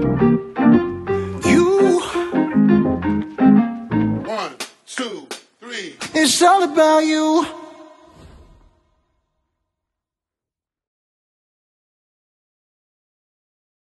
You. 1, 2, 3. It's all about you.